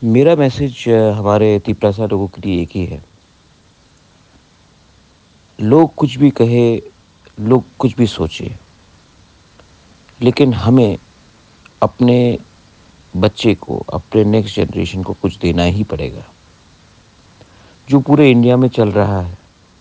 मेरा मैसेज हमारे तिपरासा लोगों के लिए एक ही है। लोग कुछ भी कहे, लोग कुछ भी सोचे, लेकिन हमें अपने बच्चे को, अपने नेक्स्ट जनरेशन को कुछ देना ही पड़ेगा। जो पूरे इंडिया में चल रहा है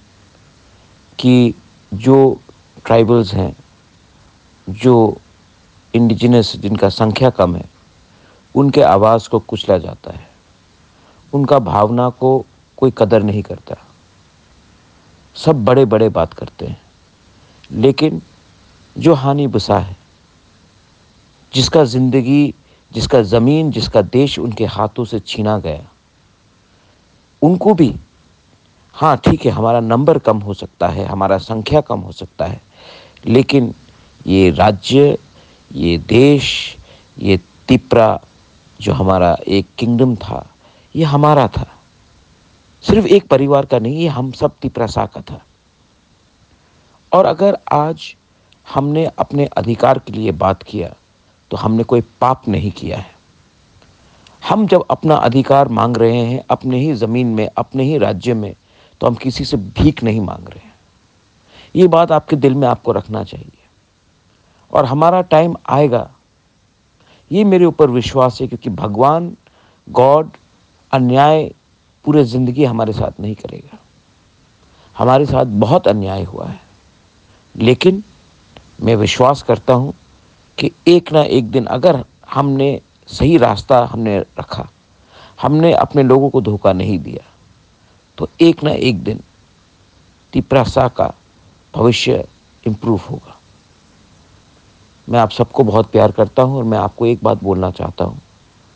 कि जो ट्राइबल्स हैं, जो इंडिजिनस जिनका संख्या कम है, उनके आवाज़ को कुचला जाता है। उनका भावना को कोई कदर नहीं करता। सब बड़े-बड़े बात करते हैं, लेकिन जो हानि बसा है, जिसका ज़िंदगी, जिसका ज़मीन, जिसका देश उनके हाथों से छीना गया, उनको भी हाँ, ठीक है, हमारा नंबर कम हो सकता है, हमारा संख्या कम हो सकता है, लेकिन ये राज्य, ये देश, ये तिपरा जो हमारा एक किंगडम था, ये हमारा था। सिर्फ़ एक परिवार का नहीं, ये हम सब तिपरासा का था। और अगर आज हमने अपने अधिकार के लिए बात किया, तो हमने कोई पाप नहीं किया है। हम जब अपना अधिकार मांग रहे हैं अपने ही ज़मीन में, अपने ही राज्य में, तो हम किसी से भीख नहीं मांग रहे हैं। ये बात आपके दिल में आपको रखना चाहिए। और हमारा टाइम आएगा, ये मेरे ऊपर विश्वास है, क्योंकि भगवान, गॉड अन्याय पूरे ज़िंदगी हमारे साथ नहीं करेगा। हमारे साथ बहुत अन्याय हुआ है, लेकिन मैं विश्वास करता हूँ कि एक ना एक दिन अगर हमने सही रास्ता हमने रखा, हमने अपने लोगों को धोखा नहीं दिया, तो एक ना एक दिन तिपरासा का भविष्य इम्प्रूव होगा। मैं आप सबको बहुत प्यार करता हूँ और मैं आपको एक बात बोलना चाहता हूँ।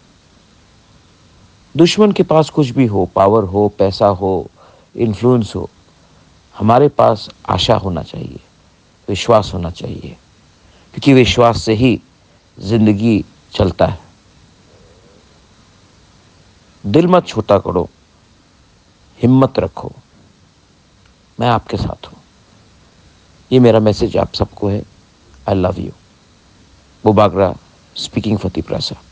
दुश्मन के पास कुछ भी हो, पावर हो, पैसा हो, इन्फ्लुएंस हो, हमारे पास आशा होना चाहिए, विश्वास होना चाहिए, क्योंकि विश्वास से ही ज़िंदगी चलता है। दिल मत छोटा करो, हिम्मत रखो, मैं आपके साथ हूँ। ये मेरा मैसेज आप सबको है। I love you. Bubagra speaking for Tiprasa.